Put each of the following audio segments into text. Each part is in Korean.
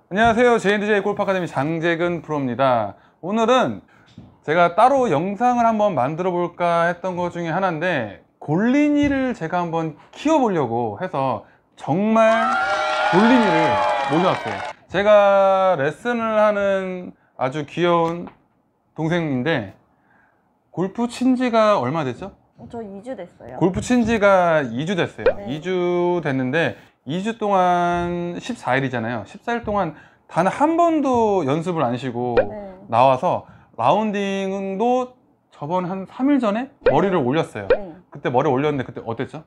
안녕하세요. JNDJ 골프 아카데미 장재근 프로입니다. 오늘은 제가 따로 영상을 한번 만들어 볼까 했던 것 중에 하나인데, 골린이를 제가 한번 키워보려고 해서 정말 골린이를 모셔왔어요. 제가 레슨을 하는 아주 귀여운 동생인데, 골프 친 지가 얼마 됐죠? 저 2주 됐어요. 골프 친 지가 2주 됐어요. 네. 2주 됐는데 2주 동안 14일이잖아요. 14일 동안 단 한 번도 연습을 안 쉬고 네. 나와서 라운딩도 저번 한 3일 전에 머리를 올렸어요. 네. 그때 머리 올렸는데 그때 어땠죠?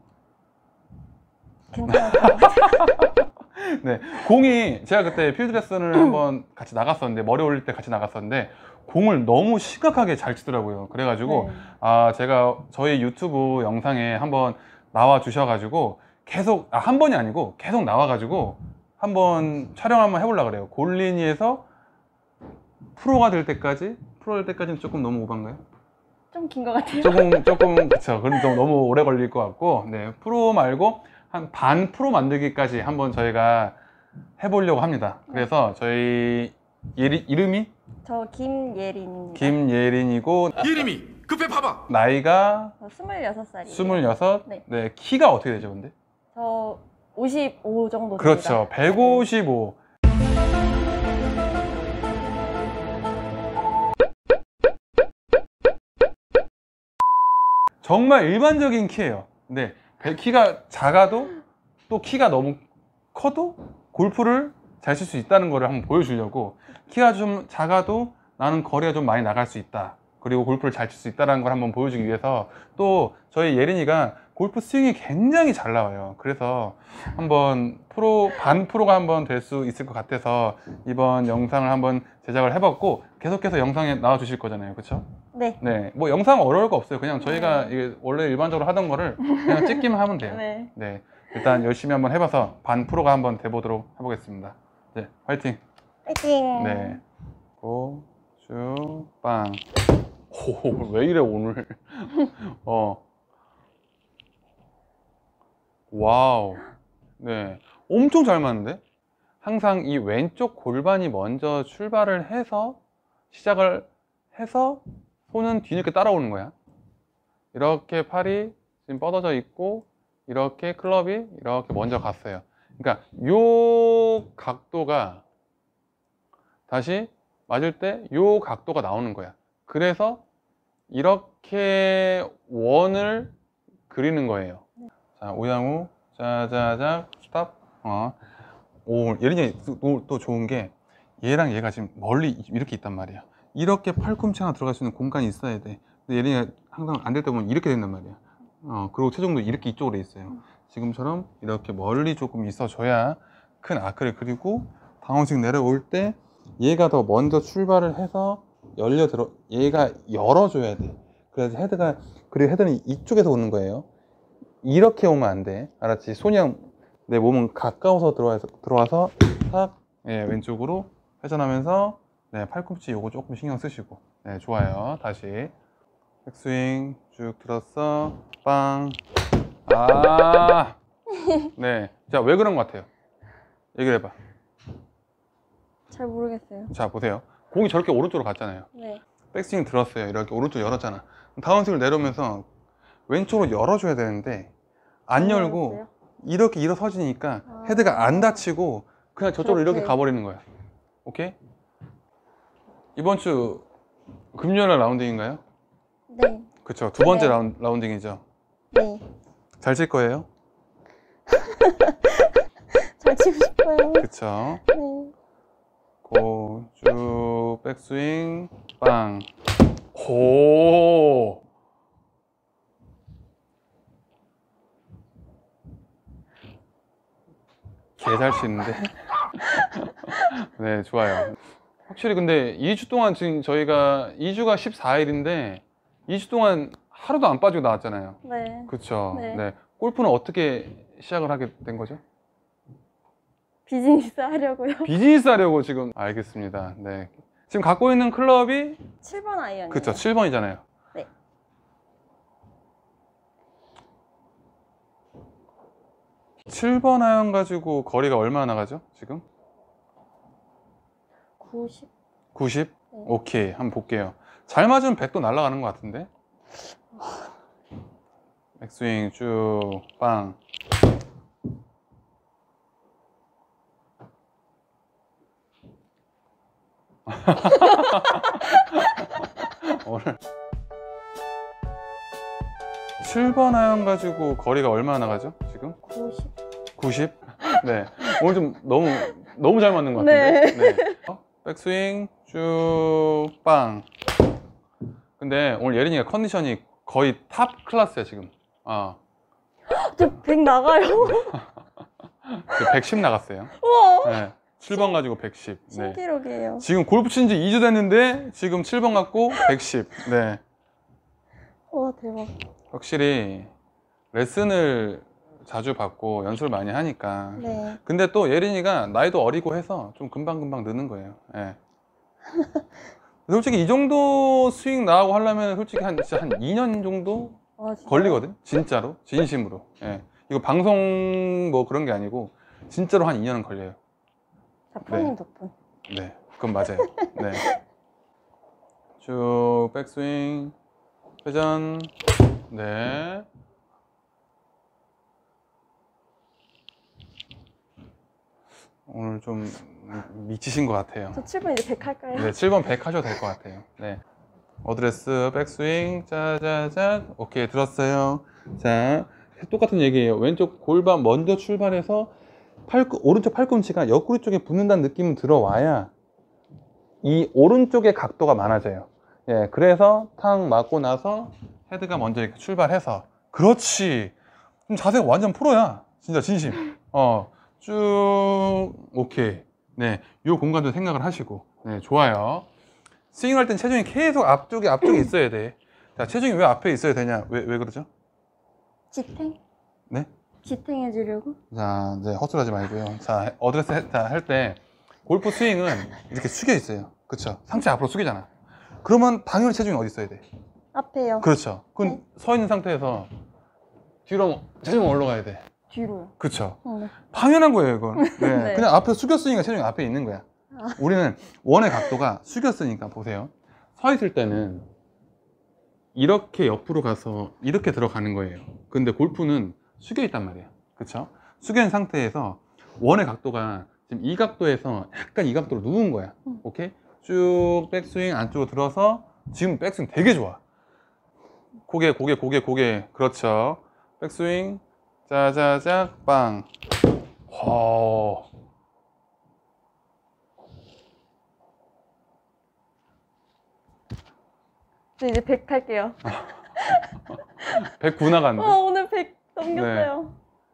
괜찮았어요. 네, 공이 제가 그때 필드 레슨을 한번 같이 나갔었는데, 머리 올릴 때 같이 나갔었는데 공을 너무 심각하게 잘 치더라고요. 그래가지고 네. 제가 저희 유튜브 영상에 한번 나와 주셔가지고 계속 한 번이 아니고 계속 나와가지고 한번 촬영 한번 해보려고 그래요. 골린이에서 프로가 될 때까지. 프로 될 때까지는 조금 너무 오반가요? 좀 긴 것 같아요. 조금 그쵸. 그럼 좀 너무 오래 걸릴 것 같고, 네, 프로 말고 한 반 프로 만들기까지 한번 저희가 해보려고 합니다. 그래서 저희 이름이 저 김예린입니다. 김예린이고, 이름이 급해 봐봐. 나이가 저 26살이에요. 26. 네. 네, 키가 어떻게 되죠, 근데? 저 55 정도 됩니다. 그렇죠. 155. 정말 일반적인 키예요. 근데 키가 작아도, 또 키가 너무 커도 골프를 잘 칠 수 있다는 거를 한번 보여주려고, 키가 좀 작아도 나는 거리가 좀 많이 나갈 수 있다, 그리고 골프를 잘 칠 수 있다는 걸 한번 보여주기 위해서, 또 저희 예린이가 골프 스윙이 굉장히 잘 나와요. 그래서 한번 반 프로가 한번 될 수 있을 것 같아서 이번 영상을 한번 제작을 해봤고, 계속해서 영상에 나와 주실 거잖아요, 그렇죠? 네. 네, 뭐 영상 어려울 거 없어요. 그냥 저희가 이게 원래 일반적으로 하던 거를 그냥 찍기만 하면 돼요. 네. 네, 일단 열심히 한번 해봐서 반 프로가 한번 돼보도록 해보겠습니다. 네, 화이팅. 파이팅. 네, 고추 빵. 오, 왜 이래 오늘? 와우. 네, 엄청 잘 맞는데? 항상 이 왼쪽 골반이 먼저 출발을 해서, 시작을 해서 손은 뒤늦게 따라오는 거야. 이렇게 팔이 지금 뻗어져 있고, 이렇게 클럽이 이렇게 먼저 갔어요. 그러니까 요 각도가, 다시 맞을 때 요 각도가 나오는 거야. 그래서 이렇게 원을 그리는 거예요. 자, 오양우 짜자작 스탑. 오, 예린이 또 좋은 게, 얘랑 얘가 지금 멀리 이렇게 있단 말이야. 이렇게 팔꿈치 하나 들어갈 수 있는 공간이 있어야 돼. 근데 예린이가 항상 안 될 때 보면 이렇게 된단 말이야. 그리고 체중도 이렇게 이쪽으로 있어요. 지금처럼 이렇게 멀리 조금 있어줘야 큰 아크를 그리고, 다운스윙 내려올 때 얘가 더 먼저 출발을 해서 얘가 열어줘야 돼. 그래서 헤드가, 그리고 헤드는 이쪽에서 오는 거예요. 이렇게 오면 안 돼. 알았지? 손이 내 몸은 가까워서 들어와서 탁, 예, 왼쪽으로 회전하면서, 네, 팔꿈치 요거 조금 신경 쓰시고. 네, 좋아요. 다시 백스윙 쭉 들었어. 빵. 네, 자, 왜 그런 것 같아요? 얘기를 해봐. 잘 모르겠어요. 자, 보세요. 공이 저렇게 오른쪽으로 갔잖아요. 네. 백스윙 들었어요. 이렇게 오른쪽 열었잖아. 다운스윙을 내려오면서 왼쪽으로 열어줘야 되는데 안 열고 열었어요? 이렇게 일어서지니까 헤드가 안 다치고 그냥 저쪽으로 이렇게 그렇게. 가버리는 거야. 오케이? 이번 주 금요일 날 라운딩인가요? 네. 그쵸. 두 번째 네. 라운딩이죠. 네. 잘 칠 거예요? 잘 치고 싶어요. 그쵸. 네. 쭉 백스윙 빵. 오. 개 잘 치는데. 네, 좋아요. 확실히 근데 2주 동안, 지금 저희가 2주가 14일인데 2주 동안 하루도 안 빠지고 나왔잖아요. 네. 그쵸. 네. 네. 골프는 어떻게 시작을 하게 된 거죠? 비즈니스 하려고요. 비즈니스 하려고 지금. 알겠습니다. 네. 지금 갖고 있는 클럽이 7번 아이언이에요. 그쵸, 7번이잖아요. 네. 칠 번 아이언 가지고 거리가 얼마나 나가죠, 지금? 90. 90? 네. 오케이. 한번 볼게요. 잘 맞으면 100도 날아가는 것 같은데? 백스윙 쭉, 빵. 오늘 7번 아이언 가지고 거리가 얼마나 나가죠? 지금? 90. 90? 네. 오늘 좀 너무 잘 맞는 것 같은데? 네. 백스윙 쭉, 빵. 근데 오늘 예린이가 컨디션이 거의 탑 클래스야, 지금. 저 100 나가요. 110 나갔어요. 우와. 네. 7번 가지고 110. 네. 신기록이에요. 지금 골프 친 지 2주 됐는데 지금 7번 갖고 110. 네. 와, 대박. 확실히 레슨을 자주 받고 연습을 많이 하니까. 네. 근데 또 예린이가 나이도 어리고 해서 좀 금방금방 느는 거예요. 예. 솔직히 이 정도 스윙 나가고 하려면 솔직히 진짜 한 2년 정도 아, 진짜요? 걸리거든? 진짜로. 진심으로. 예. 이거 방송 뭐 그런 게 아니고 진짜로 한 2년은 걸려요. 작가님 네. 덕분. 네. 그건 맞아요. 네. 쭉 백스윙 회전. 네. 오늘 좀 미치신 것 같아요. 저 7번 이제 100 할까요? 네, 7번 100 하셔도 될 것 같아요. 네. 어드레스, 백스윙, 짜자자. 오케이, 들었어요. 자, 똑같은 얘기예요. 왼쪽 골반 먼저 출발해서 오른쪽 팔꿈치가 옆구리 쪽에 붙는다는 느낌이 들어와야 이 오른쪽의 각도가 많아져요. 예, 그래서 탕 맞고 나서 헤드가 먼저 이렇게 출발해서. 그렇지. 그럼 자세가 완전 프로야. 진짜 진심. 쭉. 오케이. 네, 요 공간도 생각을 하시고. 네, 좋아요. 스윙할 땐 체중이 계속 앞쪽에 있어야 돼. 자, 체중이 왜 앞에 있어야 되냐? 왜 그러죠? 지탱? 네? 지탱 해주려고? 자, 이제 헛소리하지 말고요. 자, 어드레스 할 때 골프 스윙은 이렇게 숙여 있어요. 그렇죠? 상체 앞으로 숙이잖아. 그러면 당연히 체중이 어디 있어야 돼? 앞에요. 그렇죠. 그럼 네. 서 있는 상태에서 뒤로 체중이 올라가야 돼. 뒤로요. 그렇죠. 네. 당연한 거예요, 이건. 네. 네. 그냥 앞에 숙였으니까 체중이 앞에 있는 거야. 우리는 원의 각도가 숙였으니까 보세요. 서 있을 때는 이렇게 옆으로 가서 이렇게 들어가는 거예요. 근데 골프는 숙여 있단 말이에요. 그렇죠? 숙여 있는 상태에서 원의 각도가 지금 이 각도에서 약간 이 각도로 누운 거야. 오케이? 쭉 백스윙 안쪽으로 들어서 지금 백스윙 되게 좋아. 고개. 그렇죠. 백스윙 짜자작 빵. 와. 저 이제 100 할게요. 109 나갔는데. 오늘 100 넘겼어요.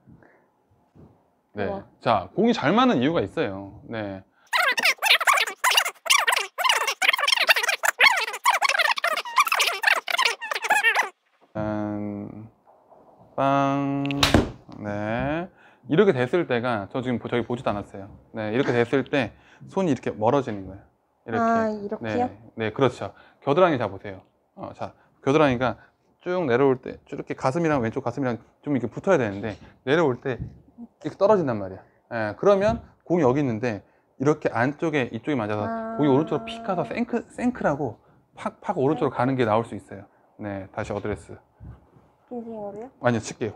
네. 우와. 자, 공이 잘 맞는 이유가 있어요. 네. 빵. 네. 이렇게 됐을 때가, 저 지금 저기 보지도 않았어요. 네. 이렇게 됐을 때 손이 이렇게 멀어지는 거예요. 이렇게. 아, 이렇게요? 네. 네, 그렇죠. 겨드랑이 잡으세요. 자, 겨드랑이가 쭉 내려올 때, 쭉 이렇게 가슴이랑 왼쪽 가슴이랑 좀 이렇게 붙어야 되는데, 내려올 때 이렇게 떨어진단 말이야. 예, 그러면 공이 여기 있는데, 이렇게 안쪽에, 이쪽에 맞아서 공이 오른쪽으로 픽 가서 생크라고 팍 오른쪽으로 가는 게 나올 수 있어요. 네, 다시 어드레스. 빈스윙으로요? 아니요, 칠게요.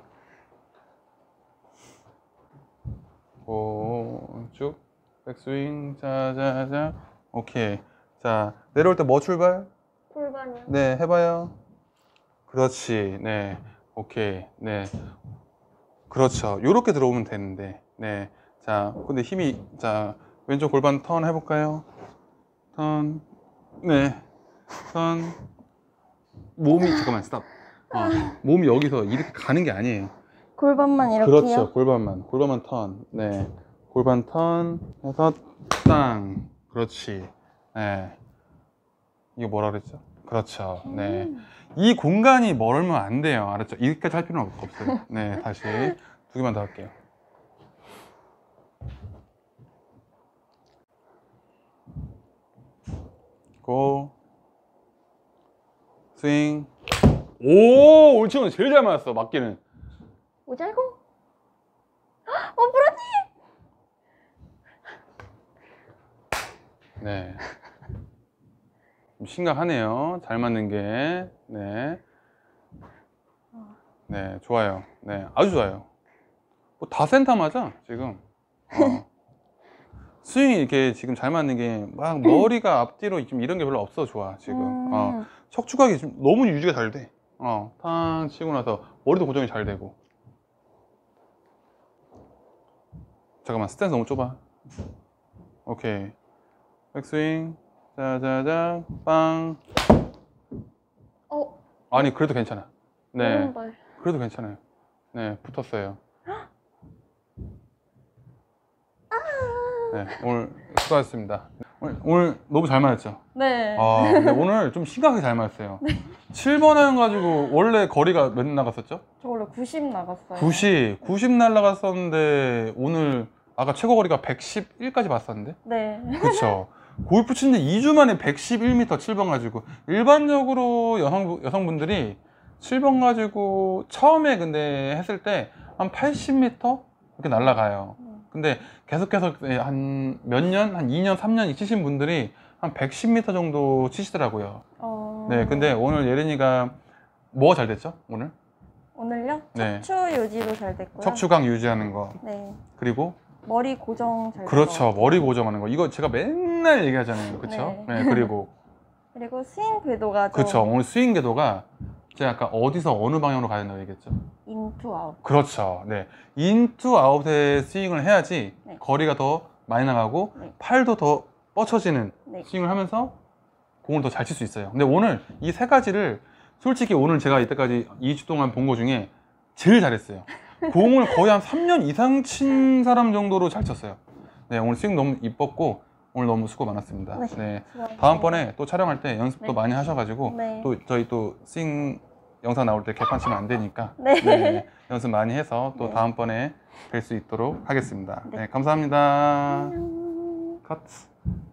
쭉, 백스윙, 자자자. 오케이. 자, 내려올 때 뭐 출발? 골반이요? 네, 해봐요. 그렇지. 네. 오케이. 네. 그렇죠. 요렇게 들어오면 되는데. 네. 자, 근데 힘이, 자, 왼쪽 골반 턴 해볼까요? 턴. 네. 턴. 몸이, 잠깐만, 스탑. 몸이 여기서 이렇게 가는 게 아니에요. 골반만 이렇게요? 그렇죠. 골반만 턴. 네. 골반 턴 해서 땅. 그렇지. 네. 이거 뭐라 그랬죠? 그렇죠. 네. 이 공간이 멀면 안 돼요. 알았죠? 이렇게까지 할 필요는 없어요. 네. 다시 2개만 더 할게요. 고. 스윙. 오! 올 친구는 제일 잘 맞았어. 맞기는. 오잘고? 브로님! 네. 좀 심각하네요. 잘 맞는 게. 네. 네, 좋아요. 네, 아주 좋아요. 뭐 다 센터 맞아, 지금. 스윙이 이렇게 지금 잘 맞는 게 막 머리가 앞뒤로 좀 이런 게 별로 없어 좋아 지금. 척추각이 좀 너무 유지가 잘 돼. 탕 치고 나서 머리도 고정이 잘 되고. 잠깐만, 스탠스 너무 좁아. 오케이. 백스윙. 자자자 빵. 아니 그래도 괜찮아. 네, 오른발. 그래도 괜찮아요. 네, 붙었어요. 네, 오늘 수고하셨습니다. 오늘 너무 잘 맞았죠? 네. 근데 오늘 좀 심각하게 잘 맞았어요. 7번 아이언 가지고 원래 거리가 몇 나갔었죠? 저 원래 90 나갔어요. 90 날라갔었는데 오늘 아까 최고 거리가 111까지 봤었는데? 네. 그쵸. 골프 치는데 2주 만에 111m 7번 가지고 일반적으로 여성분들이 7번 가지고 처음에 근데 했을 때 한 80m 이렇게 날아가요. 근데 계속해서 한 몇 년, 한 2년, 3년 치신 분들이 한 110m 정도 치시더라고요. 네, 근데 오늘 예린이가 뭐가 잘 됐죠? 오늘? 오늘요? 네. 척추 유지도 잘 됐고요. 척추각 유지하는 거. 네. 그리고 머리 고정 잘 그렇죠. 머리 고정하는 거. 이거 제가 맨날 얘기하잖아요. 그렇죠? 네. 네, 그리고 그리고 스윙 궤도가 좀 그렇죠. 오늘 스윙 궤도가 제가 아까 어디서 어느 방향으로 가야 된다고 얘기했죠? 인투 아웃. 그렇죠. 네. 인투 아웃의 스윙을 해야지 네. 거리가 더 많이 나가고 네. 팔도 더 뻗쳐지는 네. 스윙을 하면서 공을 더 잘 칠 수 있어요. 근데 오늘 이 세 가지를 솔직히 오늘 제가 이때까지 2주 동안 본 거 중에 제일 잘했어요. 공을 거의 한 3년 이상 친 사람 정도로 잘 쳤어요. 네, 오늘 스윙 너무 이뻤고 오늘 너무 수고 많았습니다. 네. 네. 수고하셨습니다. 다음번에 또 촬영할 때 연습도 네. 많이 하셔가지고 네. 또 저희 또 스윙 영상 나올 때 개판 치면 안 되니까 네. 연습 많이 해서 또 네. 다음번에 뵐 수 있도록 하겠습니다. 네. 네, 감사합니다. 안녕. 컷.